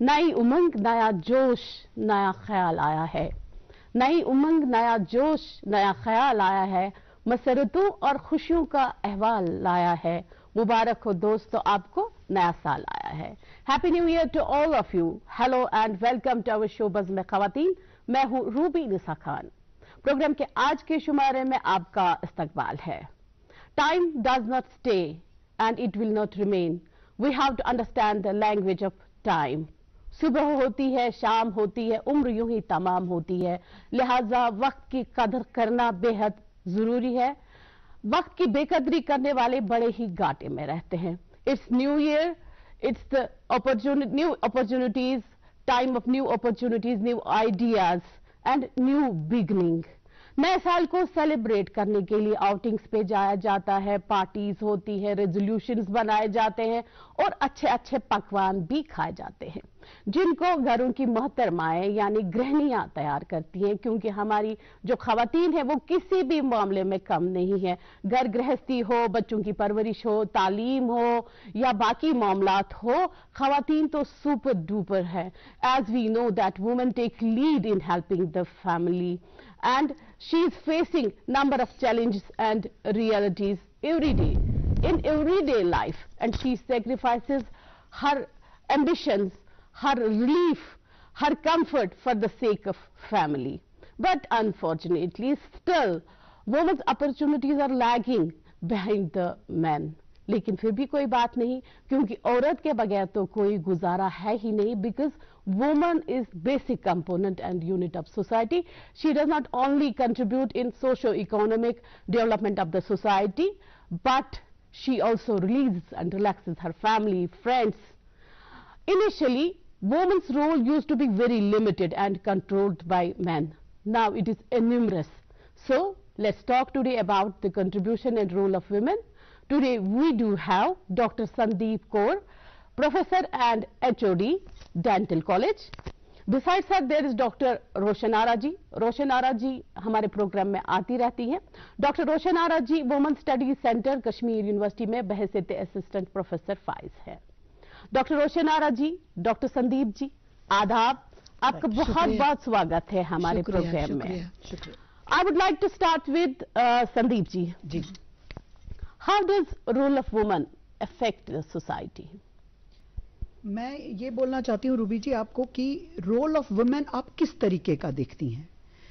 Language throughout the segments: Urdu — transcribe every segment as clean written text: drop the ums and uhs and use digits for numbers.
नई उमंग नया जोश नया ख्याल आया है, नई उमंग नया जोश नया ख्याल आया है, मसरतों और खुशियों का अहवाल लाया है। मुबारक हो दोस्तों, आपको नया साल आया है। Happy new year to all of you. Hello and welcome to our show Buzz में ख़वातीन। मैं हूं रूबी निसा खान। प्रोग्राम के आज के शुमारे में आपका इस्तकबाल है। Time does not stay and it will not remain. We have to understand the language of time. सुबह होती है, शाम होती है, उम्र यूं ही तमाम होती है, लिहाजा वक्त की कदर करना बेहद जरूरी है। वक्त की बेकदरी करने वाले बड़े ही घाटे में रहते हैं। It's new year, it's the new opportunities, time of new opportunities, new ideas and new beginning. नए साल को सेलिब्रेट करने के लिए आउटिंग्स पे जाया जाता है, पार्टीज होती है, रेजोल्यूशंस बनाए जाते हैं और अच्छे अच्छे पकवान भी खाए जाते हैं, जिनको घरों की मोहतरमाएं यानी गृहणियां तैयार करती हैं, क्योंकि हमारी जो खवातीन है वो किसी भी मामले में कम नहीं है। घर गृहस्थी हो, बच्चों की परवरिश हो, तालीम हो या बाकी मामलात हो, खवातीन तो सुपर डुपर है। As we know that women take lead in helping the family and she is facing number of challenges and realities every day in everyday life, and she sacrifices her ambitions, her relief, her comfort for the sake of family. But unfortunately still women's opportunities are lagging behind the men. लेकिन फिर भी कोई बात नहीं, क्योंकि औरत के बगैर तो कोई गुजारा है ही नहीं, because woman is basic component and unit of society. She does not only contribute in socio-economic development of the society, but she also releases and relaxes her family, friends. Initially, woman's role used to be very limited and controlled by men. Now it is enormous. So let's talk today about the contribution and role of women. Today we do have Dr. Sandeep Kaur, Professor and HOD, Dental College. Besides her, there is Dr. Roshan Ara ji. Roshan Ara ji हमारे प्रोग्राम में आती रहती हैं। Doctor Roshan Ara ji women studies centre Kashmir university में बहसियत असिस्टेंट प्रोफेसर फाइज है। डॉक्टर रोशन आरा जी, डॉक्टर संदीप जी, आदाब, आपका बहुत बहुत स्वागत है हमारे प्रोग्राम में। I would like to start with Sandeep ji. How does role of woman affect the society? मैं ये बोलना चाहती हूँ रूबी जी आपको कि रोल ऑफ वुमेन आप किस तरीके का देखती हैं।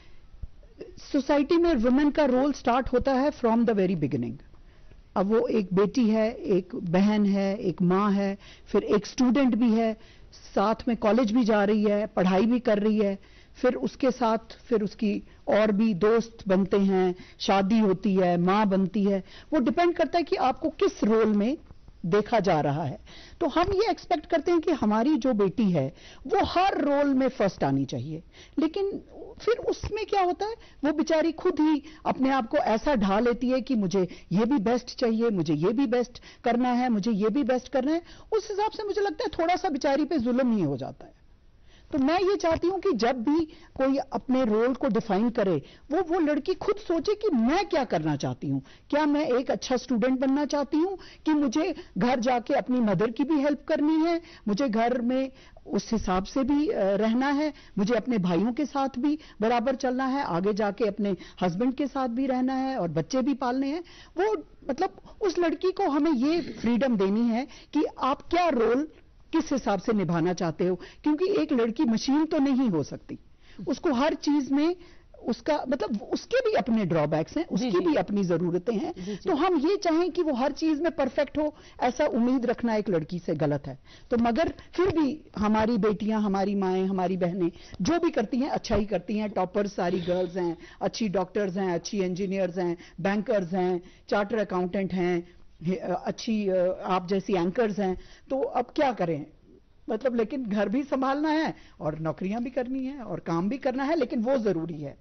सोसाइटी में वुमेन का रोल स्टार्ट होता है फ्रॉम द वेरी बिगिनिंग। अब वो एक बेटी है, एक बहन है, एक माँ है, फिर एक स्टूडेंट भी है, साथ में कॉलेज भी जा रही है, पढ़ाई भी कर रही है, फिर उसके साथ फिर उसकी और भी दोस्त बनते हैं, शादी होती है, माँ बनती है। वो डिपेंड करता है कि आपको किस रोल में देखा जा रहा है। तो हम ये एक्सपेक्ट करते हैं कि हमारी जो बेटी है वो हर रोल में फर्स्ट आनी चाहिए, लेकिन फिर उसमें क्या होता है, वो बेचारी खुद ही अपने आप को ऐसा ढा लेती है कि मुझे ये भी बेस्ट चाहिए, मुझे ये भी बेस्ट करना है, मुझे ये भी बेस्ट करना है। उस हिसाब से मुझे लगता है थोड़ा सा बेचारी पे जुल्म ही हो जाता है। तो मैं ये चाहती हूं कि जब भी कोई अपने रोल को डिफाइन करे, वो लड़की खुद सोचे कि मैं क्या करना चाहती हूं। क्या मैं एक अच्छा स्टूडेंट बनना चाहती हूं कि मुझे घर जाके अपनी मदर की भी हेल्प करनी है, मुझे घर में उस हिसाब से भी रहना है, मुझे अपने भाइयों के साथ भी बराबर चलना है, आगे जाके अपने हस्बैंड के साथ भी रहना है और बच्चे भी पालने हैं। वो मतलब उस लड़की को हमें ये फ्रीडम देनी है कि आप क्या रोल किस हिसाब से निभाना चाहते हो, क्योंकि एक लड़की मशीन तो नहीं हो सकती। उसको हर चीज में उसका मतलब उसके भी अपने ड्रॉबैक्स हैं, उसकी भी अपनी जरूरतें हैं। तो हम ये चाहें कि वो हर चीज में परफेक्ट हो, ऐसा उम्मीद रखना एक लड़की से गलत है। तो मगर फिर भी हमारी बेटियां, हमारी माएं, हमारी बहनें जो भी करती हैं अच्छा ही करती हैं। टॉपर्स सारी गर्ल्स हैं, अच्छी डॉक्टर्स हैं, अच्छी इंजीनियर्स हैं, बैंकर्स हैं, चार्टर अकाउंटेंट हैं, अच्छी आप जैसी एंकर्स हैं। तो अब क्या करें, मतलब लेकिन घर भी संभालना है और नौकरियां भी करनी है और काम भी करना है, लेकिन वो जरूरी है।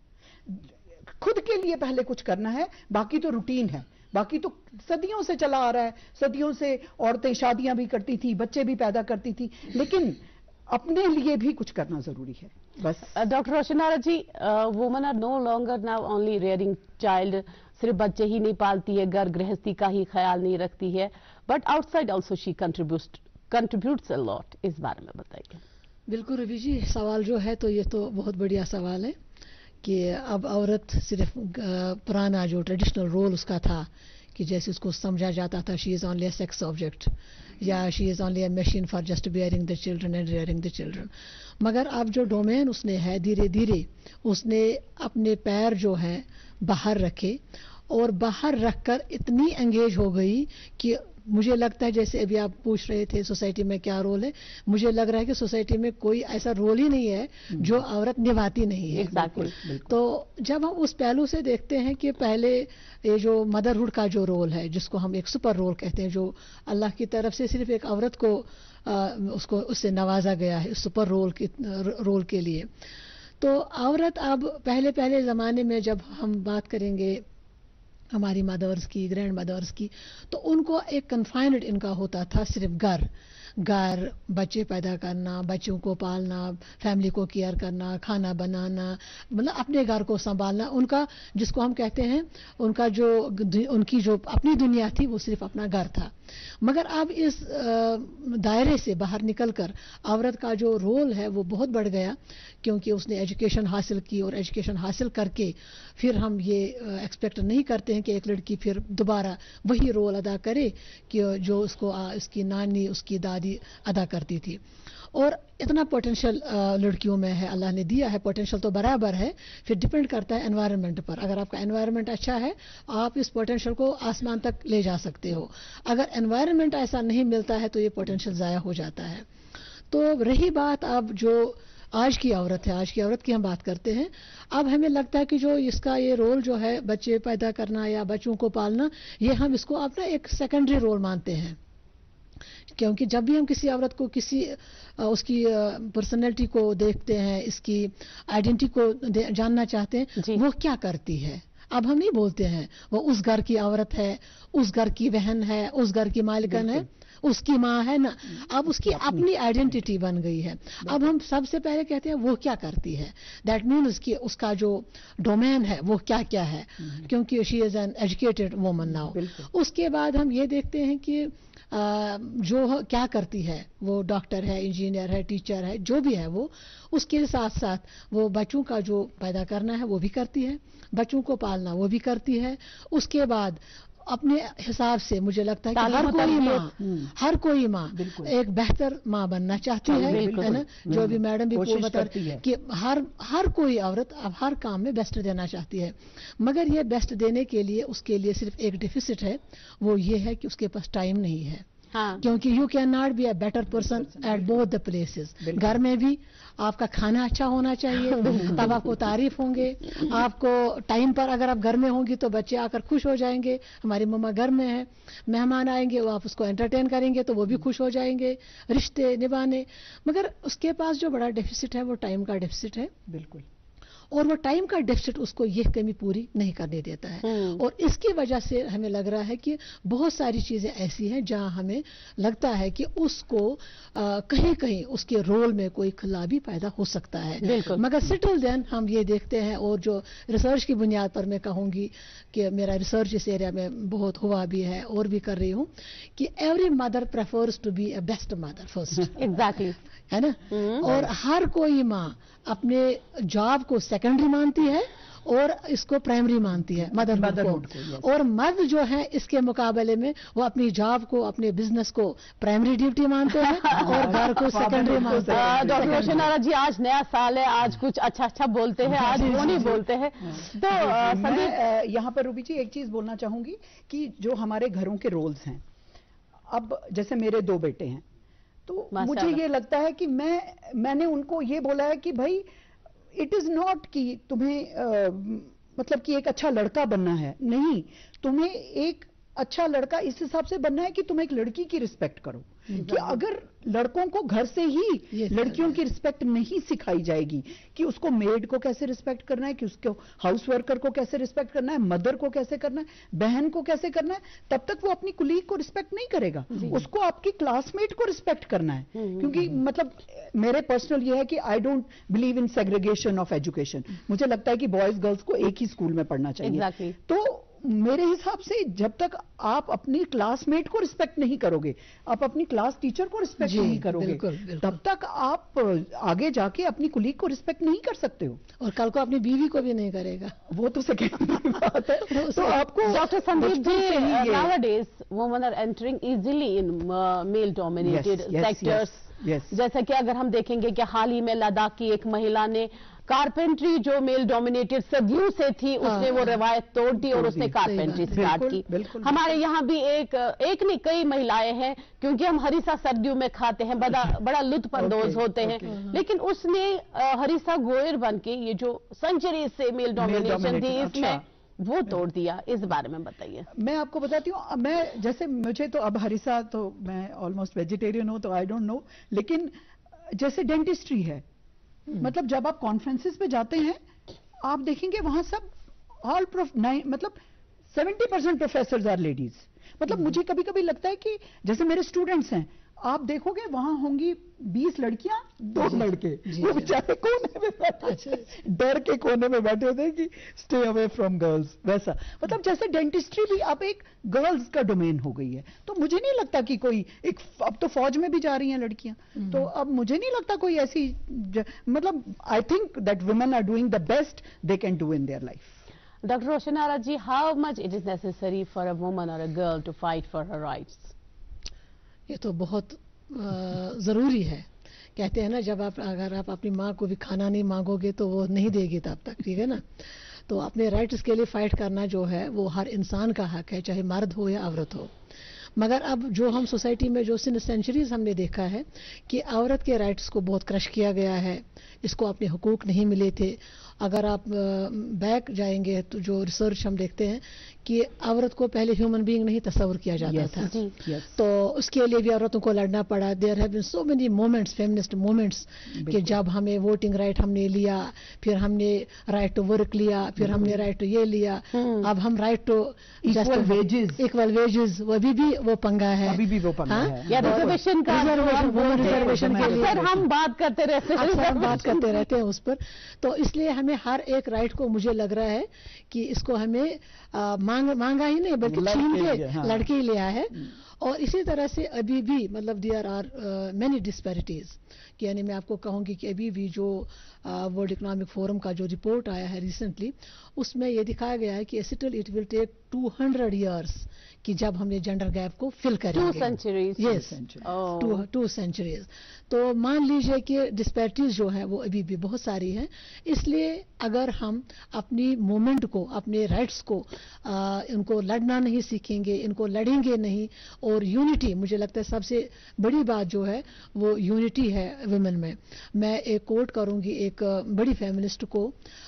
खुद के लिए पहले कुछ करना है, बाकी तो रूटीन है, बाकी तो सदियों से चला आ रहा है। सदियों से औरतें शादियां भी करती थी, बच्चे भी पैदा करती थी, लेकिन अपने लिए भी कुछ करना जरूरी है। बस doctor Roshan Ara ji, women are no longer now only rearing child. सिर्फ बच्चे ही नहीं पालती है, घर गृहस्थी का ही ख्याल नहीं रखती है, but outside also she contributes a lot. इस बारे में बताइए। بالکل ربی جی، سوال جو ہے تو یہ تو بہت بڑھیا سوال ہے کہ اب عورت صرف پرانا جو ٹریڈیشنل رول اس کا تھا کہ جیسے اس کو سمجھا جاتا تھا she is only a sex object یا she is only a machine for just bearing the children and rearing the children. مگر اب جو ڈومین اس نے ہے دھیرے دھیرے اس نے اپنے پیر جو ہیں باہر رکھے اور باہر رکھ کر اتنی انگیج ہو گئی کہ مجھے لگتا ہے جیسے ابھی آپ پوچھ رہے تھے سوسائٹی میں کیا رول ہے، مجھے لگ رہا ہے کہ سوسائٹی میں کوئی ایسا رول ہی نہیں ہے جو عورت نبھاتی نہیں ہے. Exactly. تو جب ہم اس پہلو سے دیکھتے ہیں کہ پہلے یہ جو مدرہڈ کا جو رول ہے جس کو ہم ایک سپر رول کہتے ہیں، جو اللہ کی طرف سے صرف ایک عورت کو اس سے نوازا گیا ہے اس سپر رول کے لیے. تو عورت اب پہلے زمانے میں جب ہم بات کریں گے ہماری مدرس کی، گرینڈ مدرس کی، تو ان کو ایک کنفائنڈ ان کا ہوتا تھا صرف گھر، بچے پیدا کرنا، بچوں کو پالنا، فیملی کو کیئر کرنا، کھانا بنانا، مطلب اپنے گھر کو سنبھالنا. ان کا جس کو ہم کہتے ہیں ان کی جو اپنی دنیا تھی وہ صرف اپنا گھر تھا. مگر اب اس دائرے سے باہر نکل کر عورت کا جو رول ہے وہ بہت بڑھ گیا، کیونکہ اس نے ایجوکیشن حاصل کی اور ایجوکیشن حاصل کر کے پھر ہم یہ ایکسپیکٹ نہیں کرتے ہیں کہ ایک لڑکی پھر دوبارہ وہی رول ادا کرے کہ جو اس کی نانی، اس کی دادی ادا کرتی تھی. اور اتنا پوٹینشیل لڑکیوں میں ہے، اللہ نے دیا ہے، پوٹینشیل تو برابر ہے، پھر ڈپینڈ کرتا ہے انوائرمنٹ پر. اگر آپ کا انوائرمنٹ اچھا ہے آپ اس پوٹینشیل کو آسمان تک لے جا سکتے ہو. اگر انوائرمنٹ ایسا نہیں ملتا ہے تو یہ پوٹینشیل ضائع ہو جاتا ہے. تو رہی بات اب جو آج کی عورت ہے، آج کی عورت کی ہم بات کرتے ہیں، اب ہمیں لگتا ہے کہ جو اس کا یہ رول جو ہے بچے پیدا کرنا یا بچوں کو پالنا، یہ ہم اس کو اپنا ایک سیکنڈری رول مانتے ہیں. کیونکہ جب بھی ہم کسی عورت کو اس کی پرسنالٹی کو دیکھتے ہیں، اس کی آئیڈینٹی کو جاننا چاہتے ہیں وہ کیا کرتی ہے. اب ہم نہیں بولتے ہیں وہ اس گھر کی عورت ہے، اس گھر کی بہن ہے، اس گھر کی مالکن ہے، اس کی ماں ہے نا. اب اس کی اپنی آئیڈینٹی بن گئی ہے. اب ہم سب سے پہلے کہتے ہیں وہ کیا کرتی ہے، دیٹ مینس کہ اس کا جو ڈومین ہے وہ کیا ہے، کیونکہ she is an educated woman now. اس کے بعد ہم یہ دیکھتے ہیں کہ جو کیا کرتی ہے، وہ ڈاکٹر ہے، انجینئر ہے، ٹیچر ہے، جو بھی ہے وہ اس کے ساتھ ساتھ وہ بچوں کا جو پیدا کرنا ہے وہ بھی کرتی ہے، بچوں کو پالنا وہ بھی کرتی ہے. اس کے بعد اپنے حساب سے مجھے لگتا ہے کہ ہر کوئی ماں ایک بہتر ماں بننا چاہتی ہے نا. جو بھی میڈم بھی بتاتی ہے کہ ہر کوئی عورت اب ہر کام میں بیسٹ دینا چاہتی ہے. مگر یہ بیسٹ دینے کے لیے اس کے لیے صرف ایک ڈیفیسٹ ہے، وہ یہ ہے کہ اس کے پاس ٹائم نہیں ہے. کیونکہ you can not be a better person at both the places. گھر میں بھی آپ کا کھانا اچھا ہونا چاہیے، تب آپ کو تعریف ہوں گے. آپ کو ٹائم پر اگر آپ گھر میں ہوں گی تو بچے آ کر خوش ہو جائیں گے، ہماری مما گھر میں ہے، مہمان آئیں گے وہ آپ اس کو انٹرٹین کریں گے تو وہ بھی خوش ہو جائیں گے، رشتے نبھانے. مگر اس کے پاس جو بڑا ڈیفیسٹ ہے وہ ٹائم کا ڈیفیسٹ ہے. بالکل. اور وہ ٹائم کا ڈیفیسٹ اس کو یہ کمی پوری نہیں کرنے دیتا ہے. اور اس کی وجہ سے ہمیں لگ رہا ہے کہ بہت ساری چیزیں ایسی ہیں جہاں ہمیں لگتا ہے کہ اس کو کہیں اس کے رول میں کوئی خلا بھی پیدا ہو سکتا ہے. مگر سٹل دین ہم یہ دیکھتے ہیں، اور جو ریسرچ کی بنیاد پر میں کہوں گی کہ میرا ریسرچ اس ایریا میں بہت ہوا بھی ہے اور بھی کر رہی ہوں، کہ every mother prefers to be a best mother first. Exactly ہے نا. اور ہر کوئی ماں اپنے جاب کو سیکنڈری مانتی ہے اور اس کو پرائمری مانتی ہے، مدرہڈ کو. اور مرد جو ہے اس کے مقابلے میں وہ اپنی جاب کو، اپنے بزنس کو پرائمری ڈیوٹی مانتے ہیں اور گھر کو سیکنڈری مانتے ہیں. ڈاکٹر روشن آرا جی، آج نیا سال ہے، آج کچھ اچھا بولتے ہیں، آج وہ نہیں بولتے ہیں. تو میں یہاں پر روبی جی ایک چیز بولنا چاہوں گی کہ جو ہمارے گھروں کے رولز ہیں، اب جیسے میرے 2 بیٹے ہیں تو مجھے یہ لگتا ہے کہ میں نے ان کو یہ بولا ہے کہ بھائی اٹ از ناٹ کہ تمہیں مطلب کہ ایک اچھا لڑکا بننا ہے، نہیں، تمہیں ایک اچھا لڑکا اس حساب سے بننا ہے کہ تم ایک لڑکی کی رسپیکٹ کرو. کہ اگر لڑکوں کو گھر سے ہی لڑکیوں کی رسپیکٹ نہیں سکھائی جائے گی کہ اس کو میڈ کو کیسے رسپیکٹ کرنا ہے، کہ اس کو ہاؤس ورکر کو کیسے رسپیکٹ کرنا ہے، مدر کو کیسے کرنا ہے، بہن کو کیسے کرنا ہے، تب تک وہ اپنی کلیگ کو رسپیکٹ نہیں کرے گا. اس کو آپ کی کلاس میٹ کو رسپیکٹ کرنا ہے. کیونکہ مطلب میرے پرسنل یہ ہے کہ I don't believe in segregation of education. مجھے لگتا ہے کہ بوائز گرلز کو ایک ہی اسکول میں پڑھنا چاہیے. تو میرے حساب سے جب تک آپ اپنی کلاس میٹ کو رسپیکٹ نہیں کرو گے, آپ اپنی کلاس ٹیچر کو رسپیکٹ نہیں کرو گے, تب تک آپ آگے جا کے اپنی کولیگ کو رسپیکٹ نہیں کر سکتے ہو, اور کل کو اپنی بیوی کو بھی نہیں کرے گا. وہ تو سیکنڈری بات ہے. تو آپ کو doctor Sandeep ji, nowadays women are entering easily in male dominated sectors. جیسا کہ اگر ہم دیکھیں گے کہ حال ہی میں لداخ کی ایک مہیلا نے کارپینٹری جو میل ڈومینیٹڈ صدیوں سے تھی, اس نے وہ روایت توڑ دی اور اس نے کارپینٹری سٹارٹ کی. ہمارے یہاں بھی ایک نہیں کئی مہیلائیں ہیں, کیونکہ ہم ہریسہ سردیوں میں کھاتے ہیں, بڑا لطف اندوز ہوتے ہیں, لیکن اس نے ہریسہ گوئر بن کے یہ جو سنچری سے میل ڈومینیشن تھی اس میں وہ توڑ دیا. اس بارے میں بتائیے. میں آپ کو بتاتی ہوں, میں جیسے مجھے تو اب ہریسہ تو میں آلموسٹ ویجیٹیرین ہوں تو آئی ڈونٹ نو, لیکن جیسے ڈینٹسٹری ہے, مطلب جب آپ کانفرنسز پہ جاتے ہیں آپ دیکھیں گے وہاں سب مطلب 70% پروفیسرز آر لیڈیز. مطلب مجھے کبھی کبھی لگتا ہے کہ جیسے میرے اسٹوڈنٹس ہیں, آپ دیکھو گے وہاں ہوں گی 20 لڑکیاں 2 لڑکے, وہ بیچارے کونے میں بیٹھے, ڈر کے کونے میں بیٹھے ہوتے ہیں کہ اسٹے اوے فرام گرلز. ویسا مطلب جیسے ڈینٹسٹری بھی اب ایک گرلز کا ڈومین ہو گئی ہے. تو مجھے نہیں لگتا کہ کوئی ایک, اب تو فوج میں بھی جا رہی ہیں لڑکیاں, تو اب مجھے نہیں لگتا کوئی ایسی, مطلب I think that women are doing the best they can do in their life. Doctor Roshan Ara ji, how much it is necessary for a woman اور a girl to fight for her rights? یہ تو بہت ضروری ہے. کہتے ہیں نا, جب اگر آپ اپنی ماں کو بھی کھانا نہیں مانگو گے تو وہ نہیں دے گی تب تک, ٹھیک ہے نا. تو اپنے رائٹس کے لیے فائٹ کرنا جو ہے وہ ہر انسان کا حق ہے, چاہے مرد ہو یا عورت ہو. مگر اب جو ہم سوسائٹی میں جو سینچریز ہم نے دیکھا ہے کہ عورت کے رائٹس کو بہت کرش کیا گیا ہے, اس کو اپنے حقوق نہیں ملے تھے. اگر آپ بیک جائیں گے تو جو ریسرچ ہم دیکھتے ہیں کہ عورت کو پہلے ہیومن بینگ نہیں تصور کیا جاتا تھا, تو اس کے لیے بھی عورتوں کو لڑنا پڑا. There have been so many moments, feminist moments, کہ جب ہمیں ووٹنگ رائٹ ہم نے لیا, پھر ہم نے رائٹ ٹو ورک لیا, پھر ہم نے رائٹ ٹو یہ لیا, اب ہم رائٹ ٹو ایکول ویجز, وہ بھی وہ پنگا ہے, ابھی بھی وہ پنگا ہے. ریزرویشن کا ریزرویشن کے لیے ہم بات کرتے رہتے ہیں اس پر. تو اس لیے ہمیں ہر ایک رائٹ کو, مجھے لگ رہا ہے کہ اس کو ہمیں مانگا ہی نہیں بلکہ چھین کے لڑکے ہی لیا ہے. اور اسی طرح سے ابھی بھی مطلب دیئر آر مینی ڈسپیرٹیز, یعنی میں آپ کو کہوں گی کہ ابھی بھی جو ورلڈ اکنامک فورم کا جو رپورٹ آیا ہے ریسنٹلی, اس میں یہ دکھایا گیا ہے کہ still it will take 200 years کہ جب ہم نے جینڈر گیپ کو فل کریں گے. 2 centuries. یس, 2 centuries. تو مان لیجئے کہ ڈسپیرٹیز جو ہیں وہ ابھی بھی بہت ساری ہیں. اس لیے اگر ہم اپنی مومنٹ کو, اپنے رائٹس کو, ان کو لڑنا نہیں سیکھیں گے, ان کو لڑیں گے نہیں, اور یونٹی, مجھے لگتا ہے سب سے بڑی بات جو ہے وہ یونٹی ہے ویمن میں. میں ایک کوٹ کروں گی ایک بڑی فیمنسٹ کو,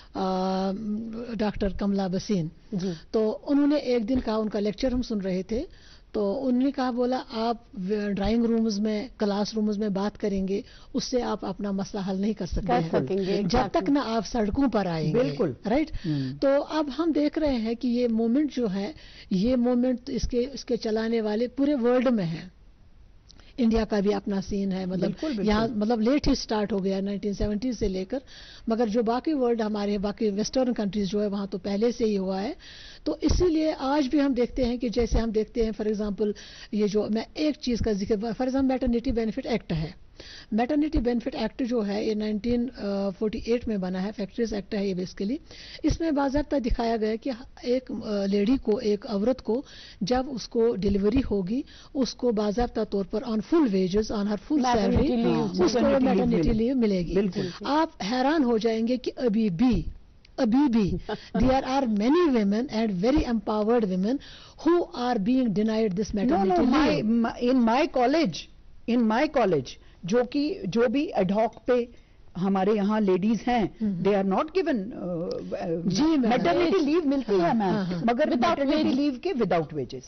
ڈاکٹر کملا بسین. تو انہوں نے ایک دن کہا, ان کا لیکچر ہم سن رہے تھے, تو انہوں نے کہا, بولا آپ ڈرائنگ رومز میں, کلاس رومز میں بات کریں گے, اس سے آپ اپنا مسئلہ حل نہیں کر سکتے ہیں جب تک نہ آپ سڑکوں پر آئیں گے. بالکل رائٹ. تو اب ہم دیکھ رہے ہیں کہ یہ مومنٹ جو ہے, یہ مومنٹ اس کے چلانے والے پورے ورلڈ میں ہیں. انڈیا کا بھی اپنا سین ہے, مطلب یہاں مطلب لیٹ ہی سٹارٹ ہو گیا 1970 سے لے کر, مگر جو باقی ورلڈ ہمارے باقی ویسٹرن کنٹریز جو ہے وہاں تو پہلے سے ہی ہوا ہے. تو اسی لیے آج بھی ہم دیکھتے ہیں کہ جیسے ہم دیکھتے ہیں فار ایگزامپل, یہ جو میں ایک چیز کا ذکر, for example maternity benefit act ہے. میٹرنیٹی بینیفٹ ایکٹ جو ہے یہ 1948 میں بنا ہے, فیکٹریز ایکٹ ہے یہ بیسیکلی. اس میں باضابطہ دکھایا گیا کہ ایک لیڈی کو, ایک عورت کو جب اس کو ڈیلیوری ہوگی, اس کو باضابطہ طور پر آن فل ویجز, آن ہر فل سیلری, اس کو میٹرنیٹی لیو ملے گی. آپ حیران ہو جائیں گے کہ ابھی بھی there are many women and very empowered women who are being denied this maternity leave. in my college جو بھی ایڈ ہاک پہ ہمارے یہاں لیڈیز ہیں, they are not given maternity leave ملتی ہے میم, مگر میٹرنیٹی لیو کے without wages.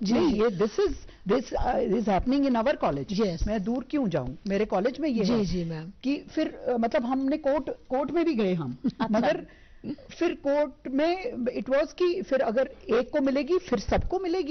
This is happening in our college. میں دور کیوں جاؤں, میرے کالج میں یہ ہے کہ پھر مطلب ہم نے کورٹ میں بھی گئے ہم, مگر پھر کورٹ میں اٹ واز کہ پھر اگر ایک کو ملے گی پھر سب کو ملے گی.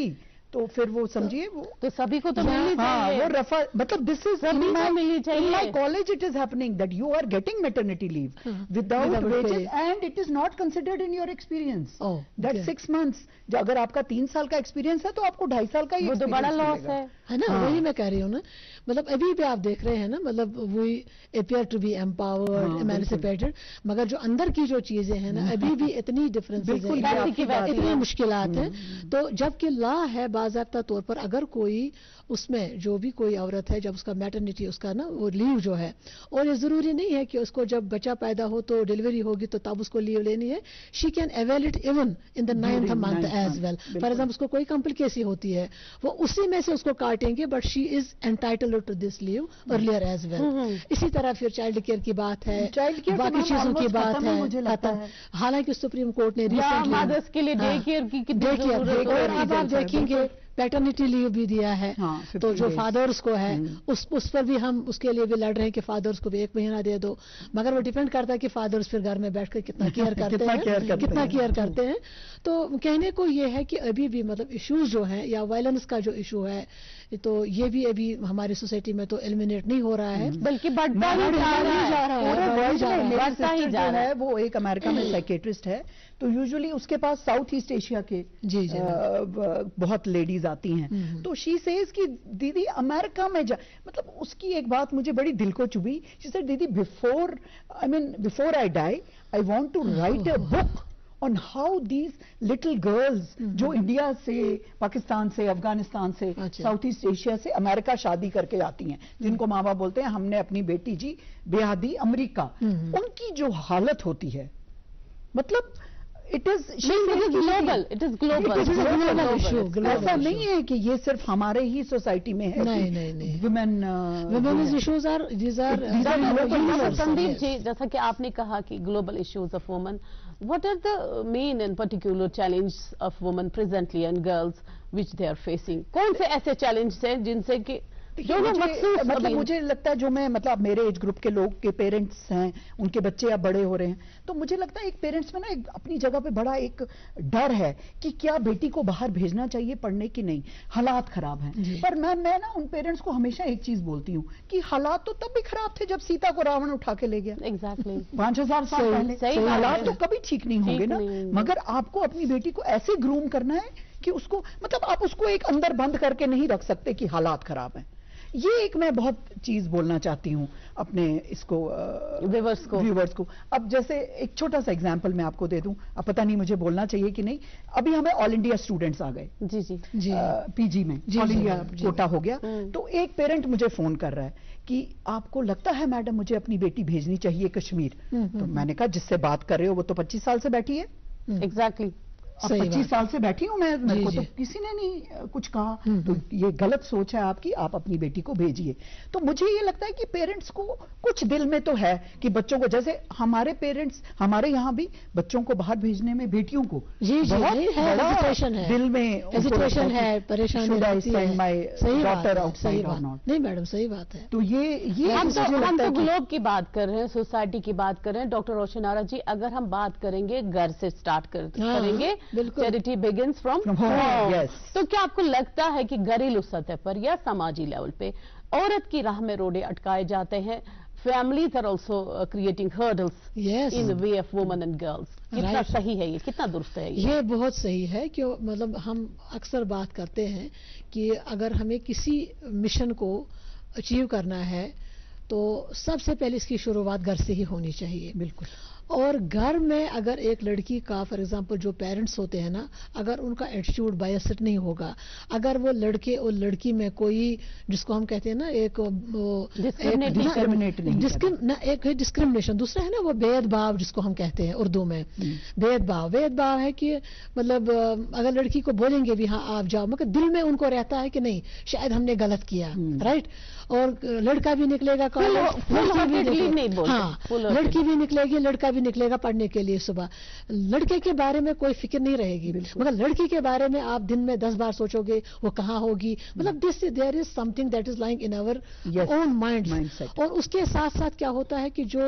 تو پھر وہ سمجھیے وہ تو سبھی کو تو ملنی ہاں چاہیے. وہ رفع مطلب دس از سبھی کو ملنی چاہیے. in my college it is happening that you are getting maternity leave without Without wages pay. and it is not considered in your experience. Oh, that okay. 6 months جو اگر آپ کا 3 سال کا ایکسپیرینس ہے تو آپ کو 2.5 سال کا ہی وہ تو بڑا experience لاس ملے گا. ہے. نا وہی میں کہہ رہی ہوں نا, مطلب ابھی بھی آپ دیکھ رہے ہیں نا, مطلب we appear to be empowered, emancipated, مگر جو اندر کی جو چیزیں ہیں نا ابھی بھی اتنی ڈفرینسز بالکل ہیں, اتنی مشکلات ہیں. تو جبکہ لا ہے باضابطہ طور پر اگر کوئی اس میں جو بھی کوئی عورت ہے جب اس کا میٹرنیٹی اس کا نا وہ لیو جو ہے, اور یہ ضروری نہیں ہے کہ اس کو جب بچہ پیدا ہو تو ڈیلیوری ہوگی تو تب اس کو لیو لینی ہے. She can avail it even in the 9th month as well. For example اس کو کوئی کمپلیکیسی ہوتی ہے وہ اسی میں سے اس کو کاٹیں گے, but she is entitled to this leave earlier as well. اسی طرح پھر چائلڈ کیئر کی بات ہے, باقی چیزوں کی بات ہے. حالانکہ سپریم کورٹ نے مدرس کے لیے ڈے کیئر کی کتنی ضرورت ہے. اور اب آپ دیکھیں گے پیٹرنیٹی لیو بھی دیا ہے, تو جو فادرز کو ہے اس پر بھی ہم اس کے لیے بھی لڑ رہے ہیں کہ فادرز کو بھی 1 مہینہ دے دو, مگر وہ ڈیپینڈ کرتا ہے کہ فادرز پھر گھر میں بیٹھ کر کتنا کیئر کرتے ہیں. تو کہنے کو یہ ہے کہ ابھی بھی مطلب ایشوز جو ہیں یا وائلنس کا جو ایشو ہے تو یہ بھی ابھی ہماری سوسائٹی میں تو ایلیمینیٹ نہیں ہو رہا ہے, بلکہ بڑھتا ہی جا رہا ہے. وہ ایک امریکہ میں سائیکیٹرسٹ ہے, تو یوزلی اس کے پاس ساؤتھ ایسٹ ایشیا کے بہت لیڈیز آتی ہیں. تو شی سیز کہ دیدی امریکہ میں مطلب اس کی ایک بات مجھے بڑی دل کو چبھی. She said didi before I die I want to write a book on how these little girls جو انڈیا سے, پاکستان سے, افغانستان سے, ساؤتھ ایسٹ ایشیا سے امریکہ شادی کر کے آتی ہیں, جن کو ماں باپ بولتے ہیں ہم نے اپنی بیٹی جی بیاہ دی امریکہ, ان کی جو حالت ہوتی ہے مطلب it is global. ایسا نہیں ہے کہ یہ صرف ہمارے ہی سوسائٹی میں ہے. نہیں women's issues are these are Sandeep جی, جیسا کہ آپ نے کہا کہ global issues of women, what are the main and particular challenges of women presently and girls which they are facing? کون سے ایسے چیلنج ہیں جن سے کہ مطلب مجھے لگتا ہے جو میں مطلب میرے ایج گروپ کے لوگ کے پیرنٹس ہیں, ان کے بچے اب بڑے ہو رہے ہیں, تو مجھے لگتا ہے ایک پیرنٹس میں نا ایک اپنی جگہ پہ بڑا ایک ڈر ہے کہ کیا بیٹی کو باہر بھیجنا چاہیے پڑھنے کی نہیں, حالات خراب ہیں. پر میں نا ان پیرنٹس کو ہمیشہ ایک چیز بولتی ہوں کہ حالات تو تب بھی خراب تھے جب سیتا کو راون اٹھا کے لے گیا. ایگزیکٹلی 5000 سال پہلے. حالات تو کبھی ٹھیک نہیں ہوں گے نا, مگر آپ کو اپنی بیٹی کو ایسے گروم کرنا ہے کہ اس کو مطلب آپ اس کو ایک اندر بند کر کے نہیں رکھ سکتے کہ حالات خراب ہیں. یہ ایک میں بہت چیز بولنا چاہتی ہوں اپنے اس کو ویورز کو. اب جیسے ایک چھوٹا سا ایگزامپل میں آپ کو دے دوں, اب پتہ نہیں مجھے بولنا چاہیے کہ نہیں, ابھی ہمیں آل انڈیا اسٹوڈنٹس آ گئے جی پی جی میں, آل انڈیا کوٹا ہو گیا. تو ایک پیرنٹ مجھے فون کر رہا ہے کہ آپ کو لگتا ہے میڈم مجھے اپنی بیٹی بھیجنی چاہیے کشمیر. تو میں نے کہا جس سے بات کر رہے ہو وہ تو 25 سال سے بیٹھی ہے. ایگزیکٹلی 25 سال سے بیٹھی ہوں میں, میرے کو تو کسی نے نہیں کچھ کہا. تو یہ غلط سوچ ہے آپ کی, آپ اپنی بیٹی کو بھیجیے. تو مجھے یہ لگتا ہے کہ پیرنٹس کو کچھ دل میں تو ہے کہ بچوں کو, جیسے ہمارے پیرنٹس ہمارے یہاں بھی بچوں کو باہر بھیجنے میں بیٹیوں کو دل میں ہیزیٹیشن ہے, پریشانی رہتی ہے. نہیں میڈم صحیح بات ہے. تو یہ ہم تو گلوب کی بات کر رہے ہیں, سوسائٹی کی بات کر رہے ہیں. ڈاکٹر روشن آرا جی, اگر ہم بات کریں گے گھر سے اسٹارٹ کریں گے, چیریٹی بگنز فرام ہوم, تو کیا آپ کو لگتا ہے کہ گھریلو سطح پر یا سماجی لیول پہ عورت کی راہ میں روڑے اٹکائے جاتے ہیں؟ Families are also creating hurdles in way of women and girls. کتنا صحیح ہے یہ, کتنا درست ہے یہ؟ بہت صحیح ہے کہ مطلب ہم اکثر بات کرتے ہیں کہ اگر ہمیں کسی مشن کو اچیو کرنا ہے تو سب سے پہلے اس کی شروعات گھر سے ہی ہونی چاہیے. بالکل. اور گھر میں اگر ایک لڑکی کا فار ایگزامپل جو پیرنٹس ہوتے ہیں نا, اگر ان کا ایٹیٹیوڈ بائسڈ نہیں ہوگا, اگر وہ لڑکے اور لڑکی میں کوئی جس کو ہم کہتے ہیں نا ایک ڈسکرمنیشن, دوسرا ہے نا وہ بید بھاؤ جس کو ہم کہتے ہیں اردو میں, بید بھاؤ ہے کہ مطلب اگر لڑکی کو بولیں گے بھی ہاں آپ جاؤ, مگر دل میں ان کو رہتا ہے کہ نہیں شاید ہم نے غلط کیا, رائٹ. اور لڑکا بھی نکلے گا کالج, لڑکی بھی نکلے گی, لڑکا بھی نکلے گا پڑھنے کے لیے صبح. لڑکے کے بارے میں کوئی فکر نہیں رہے گی, مگر لڑکی کے بارے میں آپ دن میں 10 بار سوچو گے وہ کہاں ہوگی. مطلب there is something that is lying in our own mind. اور اس کے ساتھ ساتھ کیا ہوتا ہے کہ جو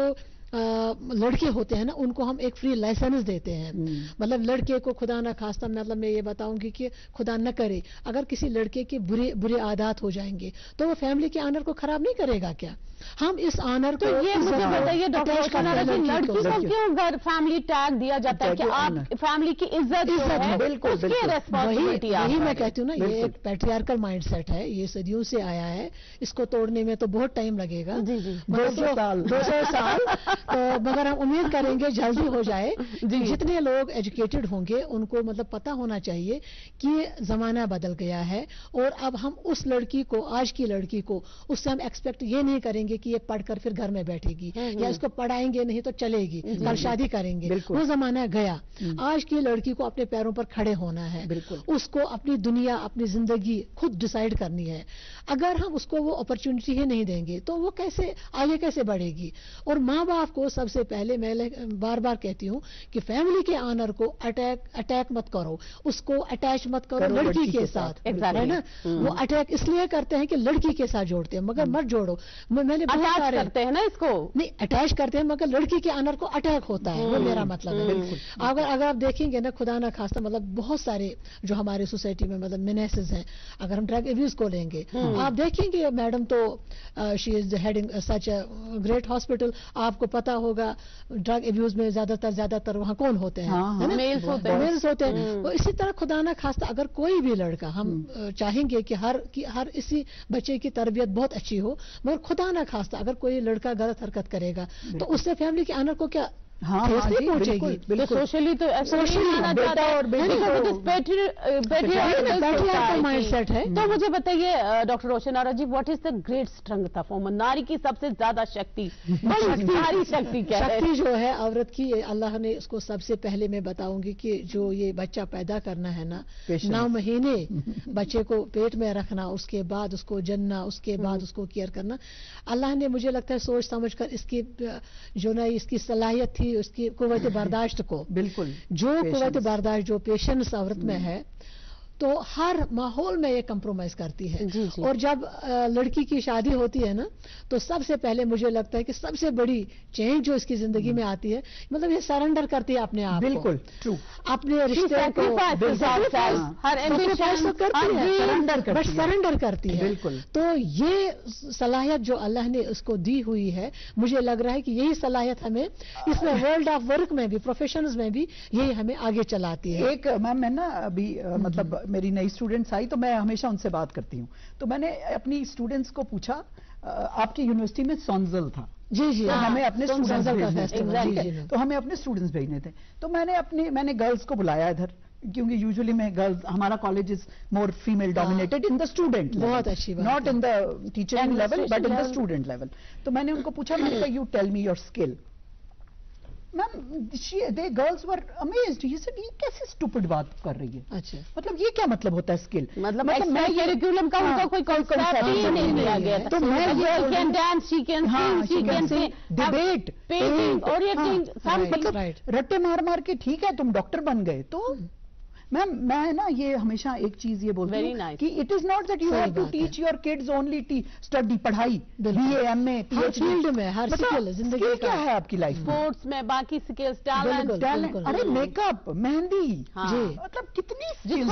لڑکے ہوتے ہیں نا ان کو ہم ایک فری لائسنس دیتے ہیں. مطلب لڑکے کو خدا نہ خواستہ مطلب میں یہ بتاؤں گی کہ خدا نہ کرے اگر کسی لڑکے کے برے عادات ہو جائیں گے تو وہ فیملی کے آنر کو خراب نہیں کرے گا کیا؟ ہم اس آنر کو یہ مجھے بتائیے ڈاکٹر روشنا راجی لڑکی کو کیوں گھر فیملی ٹیگ دیا جاتا ہے کہ آپ فیملی کی عزت جو ہے اس کی ریسپانسبلٹی ہے. وہی میں کہتی ہوں نا یہ ایک پیٹریارکل مائنڈ سیٹ ہے, یہ صدیوں سے آیا ہے, اس کو توڑنے میں تو بہت ٹائم لگے گا, 200 سال تو مگر ہم امید کریں گے جلدی ہو جائے. جتنے لوگ ایجوکیٹڈ ہوں گے ان کو مطلب پتا ہونا چاہیے کہ زمانہ بدل گیا ہے اور اب ہم اس لڑکی کو, آج کی لڑکی کو, اس سے ہم ایکسپیکٹ یہ نہیں کریں گے کہ یہ پڑھ کر پھر گھر میں بیٹھے گی یا اس کو پڑھائیں گے نہیں تو چلے گی, کل شادی کریں گے. وہ زمانہ گیا. آج کی لڑکی کو اپنے پیروں پر کھڑے ہونا ہے, اس کو اپنی دنیا اپنی زندگی خود ڈیسائیڈ کرنی ہے. اگر ہم اس کو وہ اپرچونٹی ہی نہیں دیں گے تو وہ کیسے آگے کیسے بڑھے گی؟ اور ماں باپ کو سب سے پہلے میں بار بار کہتی ہوں کہ فیملی کے آنر کو اٹیک مت کرو, اس کو اٹیچ مت کرو لڑکی کے ساتھ, ہے نا. وہ اٹیک اس لیے کرتے ہیں کہ لڑکی کے ساتھ جوڑتے ہیں مگر مت جوڑو. میں نے کرتے ہیں نا اس کو, نہیں اٹیچ کرتے ہیں مگر لڑکی کے آنر کو اٹیک ہوتا ہے, وہ میرا مطلب ہے. اگر آپ دیکھیں گے نا خدا نہ خواستہ مطلب بہت سارے جو ہمارے سوسائٹی میں مطلب مینیسز ہیں, اگر ہم ڈرگ ایبیوز کو لیں گے آپ دیکھیں گے میڈم تو she is heading such a great hospital. آپ کو پتا ہوگا ڈرگ ایبیوز میں زیادہ تر وہاں کون ہوتے ہیں؟ میلز ہوتے ہیں. اسی طرح خدا نہ خواستہ اگر کوئی بھی لڑکا, ہم چاہیں گے کہ ہر اسی بچے کی تربیت بہت اچھی ہو, مگر خدا نہ خواستہ اگر کوئی لڑکا غلط حرکت کرے گا تو اس سے فیملی کے آنر کو کیا پہنچے گی؟ سوشلی تو مائنڈ سیٹ ہے. تو مجھے بتائیے doctor Roshna Raji, what is the great strength of women? ناری کی سب سے زیادہ شکتی, ساری شکتی کیا ہے؟ شکتی جو ہے عورت کی, اللہ نے اس کو سب سے پہلے میں بتاؤں گی کہ جو یہ بچہ پیدا کرنا ہے نا, 9 مہینے بچے کو پیٹ میں رکھنا, اس کے بعد اس کو جننا, اس کے بعد اس کو کیئر کرنا, اللہ نے مجھے لگتا ہے سوچ سمجھ کر اس کی جو نا اس کی صلاحیت تھی, اس کی قوت برداشت کو, بالکل جو قوت برداشت جو پیشنس عورت میں ہے تو ہر ماحول میں یہ کمپرومائز کرتی ہے. اور جب لڑکی کی شادی ہوتی ہے نا تو سب سے پہلے مجھے لگتا ہے کہ سب سے بڑی چینج جو اس کی زندگی میں آتی ہے مطلب یہ سرنڈر کرتی ہے اپنے آپ کو, بالکل اپنے رشتے کو سرنڈر کرتی ہے. تو یہ صلاحیت جو اللہ نے اس کو دی ہوئی ہے, مجھے لگ رہا ہے کہ یہی صلاحیت ہمیں اس میں ورلڈ آف ورک میں بھی, پروفیشنز میں بھی یہی ہمیں آگے چلاتی ہے. ایک میم میں نا ابھی مطلب میری نئی اسٹوڈنٹس آئی تو میں ہمیشہ ان سے بات کرتی ہوں, تو میں نے اپنی اسٹوڈنٹس کو پوچھا آپ کی یونیورسٹی میں سونزل تھا, ہمیں اپنے تو ہمیں اپنے اسٹوڈنٹس بھیجنے تھے, تو میں نے گرلس کو بلایا ادھر, کیونکہ یوزلی میں گرلز, ہمارا college is more female dominated in the student, بہت اچھی بات, not in the teaching level but in the student level. تو میں نے ان کو پوچھا, میں نے کہا you tell me your skill. Ma'am they girls were amazed, he said یہ کیسے اسٹوپڈ بات کر رہی ہے, اچھا مطلب یہ کیا مطلب ہوتا ہے اسکل, مطلب کیریکولم کا ان کا کوئی کانسیپٹ ہی نہیں دیا گیا. تو میں یہ can dance, she can sing, she can debate, painting, orienting, سب مطلب رٹے مار کے ٹھیک ہے تم ڈاکٹر بن گئے. تو میم میں نا یہ ہمیشہ ایک چیز یہ بولتی ہوں کہ it is not that you have to teach your kids only study, پڑھائی, B A, M A, P H D میں, ہر سکل زندگی کیا ہے آپ کی لائف میں, اسپورٹس میں, باقی سکلز, ٹیلنٹ, ارے میک اپ, مہندی, جی مطلب کتنی سکلز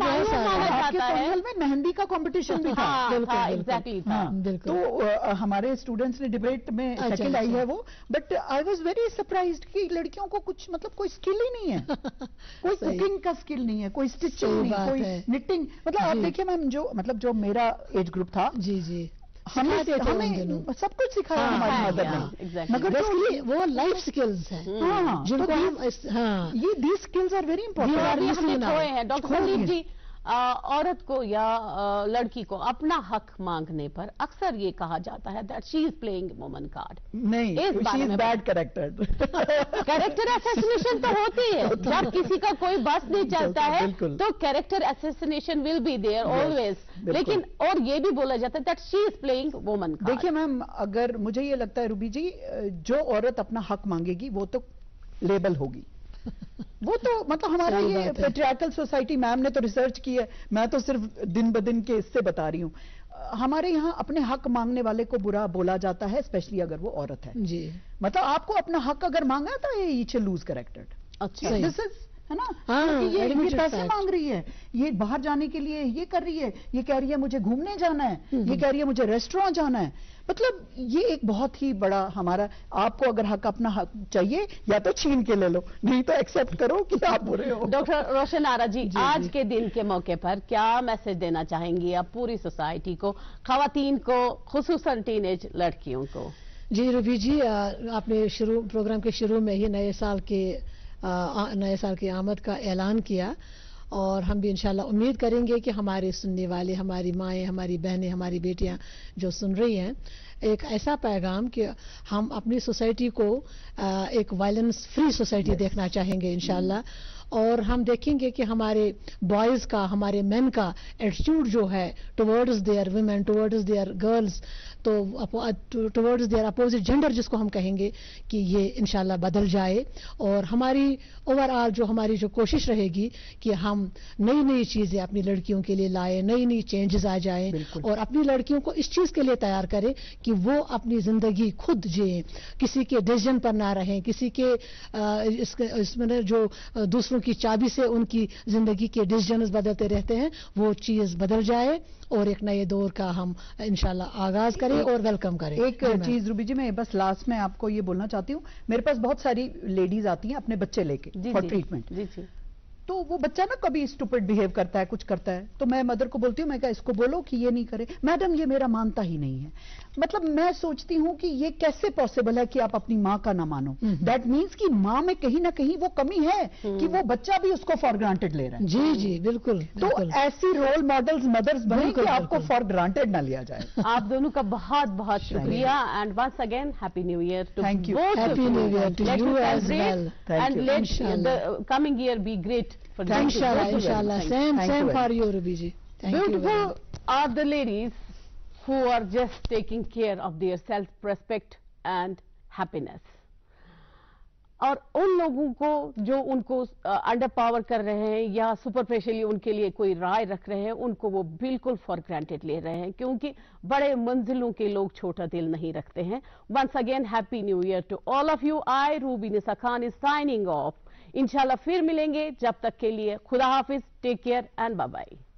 ہیں. میں مہندی کا کمپٹیشن بھی تھا, تو ہمارے اسٹوڈنٹس نے ڈبیٹ میں سیکنڈ آئی ہے وہ, but I was very surprised کہ لڑکیوں کو کچھ مطلب کوئی اسکل ہی نہیں ہے, کوئی کوکنگ کا اسکل نہیں ہے, کوئی اسٹچنگ نہیں, کوئی نٹنگ. مطلب آپ دیکھیں میم جو میرا ایج گروپ تھا, ہمیں سب کچھ سکھایا ہماری مدر نے, مگر وہ لائف سکلز ہیں جن کو یہ these skills are very important. Doctor Sandeep ji, عورت کو یا لڑکی کو اپنا حق مانگنے پر اکثر یہ کہا جاتا ہے that she is playing woman card. نہیں, she is bad character. Character assassination تو ہوتی ہے, جب کسی کا کوئی بس نہیں چلتا ہے تو character assassination will be there always, لیکن اور یہ بھی بولا جاتا ہے that she is playing woman card. دیکھیے میم, اگر مجھے یہ لگتا ہے روبی جی, جو عورت اپنا حق مانگے گی وہ تو لیبل ہوگی, وہ تو مطلب ہمارا یہ پیٹریارکل سوسائٹی, میم نے تو ریسرچ کی ہے, میں تو صرف دن بدن کے اس سے بتا رہی ہوں. ہمارے یہاں اپنے حق مانگنے والے کو برا بولا جاتا ہے، اسپیشلی اگر وہ عورت ہے. جی مطلب آپ کو اپنا حق اگر مانگا تو یہ لوز کریکٹڈ. اچھا دس از ہے نا، ہاں، یہ پیسے مانگ رہی ہے، یہ باہر جانے کے لیے یہ کر رہی ہے، یہ کہہ رہی ہے مجھے گھومنے جانا ہے، یہ کہہ رہی ہے مجھے ریسٹورانٹ جانا ہے. مطلب یہ ایک بہت ہی بڑا ہمارا، آپ کو اگر حق اپنا حق چاہیے یا تو چھین کے لے لو، نہیں تو ایکسپٹ کرو کہ آپ برے ہو. ڈاکٹر روشن آرا جی، آج کے دن کے موقع پر کیا میسج دینا چاہیں گی آپ پوری سوسائٹی کو، خواتین کو، خصوصاً ٹین ایج لڑکیوں کو؟ جی روبی جی، آپ نے پروگرام کے شروع میں ہی نئے سال کی آمد کا اعلان کیا، اور ہم بھی انشاءاللہ امید کریں گے کہ ہمارے سننے والے، ہماری مائیں، ہماری بہنیں، ہماری بیٹیاں جو سن رہی ہیں، ایک ایسا پیغام کہ ہم اپنی سوسائٹی کو ایک وائلنس فری سوسائٹی دیکھنا چاہیں گے انشاءاللہ. اور ہم دیکھیں گے کہ ہمارے بوائز کا، ہمارے مین کا ایٹیٹیوڈ جو ہے towards their women, towards their girls, تو ٹورڈز دیئر اپوزٹ جینڈر جس کو ہم کہیں گے، کہ یہ انشاءاللہ بدل جائے. اور ہماری اوور آل ہماری جو کوشش رہے گی کہ ہم نئی چیزیں اپنی لڑکیوں کے لیے لائیں، نئی چینجز آ جائیں، اور اپنی لڑکیوں کو اس چیز کے لیے تیار کریں کہ وہ اپنی زندگی خود جئیں، کسی کے ڈیسیژن پر نہ رہیں، کسی کے اس میں جو دوسروں کی چابی سے ان کی زندگی کے ڈیسیژنز بدلتے رہتے ہیں، وہ چیز بدل جائے اور ایک نئے دور کا ہم انشاءاللہ آغاز کریں اور ویلکم کریں. ایک چیز روبی جی، میں بس لاسٹ میں آپ کو یہ بولنا چاہتی ہوں، میرے پاس بہت ساری لیڈیز آتی ہیں اپنے بچے لے کے فار ٹریٹمنٹ. جی جی. تو وہ بچہ نا کبھی اسٹوپڈ بہیو کرتا ہے، کچھ کرتا ہے، تو میں مدر کو بولتی ہوں، میں کہا اس کو بولو کہ یہ نہیں کرے. میڈم یہ میرا مانتا ہی نہیں ہے. مطلب میں سوچتی ہوں کہ یہ کیسے پاسبل ہے کہ آپ اپنی ماں کا نہ مانو. دیٹ مینس کہ ماں میں کہیں نہ کہیں وہ کمی ہے کہ وہ بچہ بھی اس کو فار گرانٹیڈ لے رہا ہے. جی جی بالکل. تو ایسی رول ماڈلز مدرز بنے کہ آپ کو فار گرانٹیڈ نہ لیا جائے. آپ دونوں کا بہت بہت شکریہ، and once again happy new year to Thank you. Happy New Year to you as well. And you. let Inshallah. the coming year be great for you. Inshallah. Thank Same you. for you, Ruby ji. Thank you very Beautiful much. are the ladies who are just taking care of their self-respect and happiness. اور ان لوگوں کو جو ان کو انڈر پاور کر رہے ہیں یا سپرفیشلی ان کے لیے کوئی رائے رکھ رہے ہیں، ان کو وہ بالکل فار گرانٹیڈ لے رہے ہیں، کیونکہ بڑے منزلوں کے لوگ چھوٹا دل نہیں رکھتے ہیں. Once again happy new year to all of you. I Robi Nisa Khan is signing off. انشاءاللہ پھر ملیں گے، جب تک کے لیے خدا حافظ، take care and bye bye.